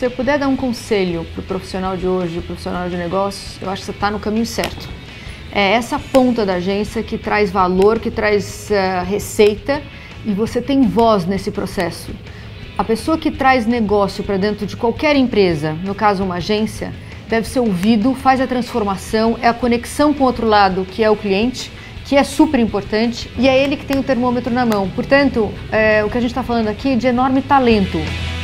eu puder dar um conselho para o profissional de hoje, o profissional de negócios, eu acho que você está no caminho certo. É essa ponta da agência que traz valor, que traz receita, e você tem voz nesse processo. A pessoa que traz negócio para dentro de qualquer empresa, no caso uma agência, deve ser ouvido, faz a transformação, é a conexão com o outro lado, que é o cliente, que é super importante, e é ele que tem o termômetro na mão. Portanto, o que a gente está falando aqui é de enorme talento.